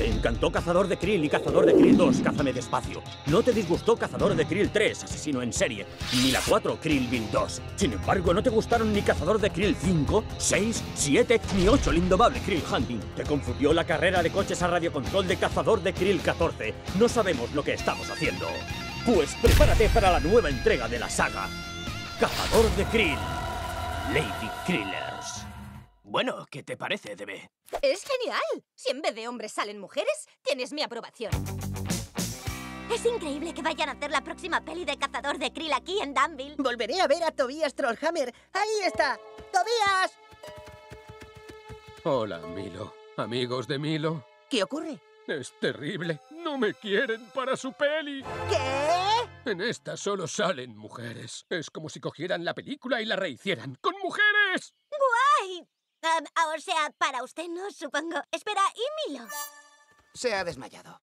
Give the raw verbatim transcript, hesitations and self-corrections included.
Te encantó Cazador de Krill y Cazador de Krill dos, Cázame despacio. No te disgustó Cazador de Krill tres, Asesino en serie, ni la cuatro, Krillville dos. Sin embargo, no te gustaron ni Cazador de Krill cinco, seis, siete, ni ocho, el indomable Krill Hunting. Te confundió la carrera de coches a radiocontrol de Cazador de Krill catorce. No sabemos lo que estamos haciendo. Pues prepárate para la nueva entrega de la saga. Cazador de Krill. Lady Krillers. Bueno, ¿qué te parece, D B? ¡Es genial! Si en vez de hombres salen mujeres, tienes mi aprobación. Es increíble que vayan a hacer la próxima peli de Cazador de Krill aquí en Danville. Volveré a ver a Tobias Trollhammer. ¡Ahí está! ¡Tobias! Hola, Milo. Amigos de Milo. ¿Qué ocurre? Es terrible. No me quieren para su peli. ¿Qué? En esta solo salen mujeres. Es como si cogieran la película y la rehicieran. ¡Con mujeres! ¡Guay! Um, o sea, para usted no, supongo. Espera, ¿y Milo? Se ha desmayado.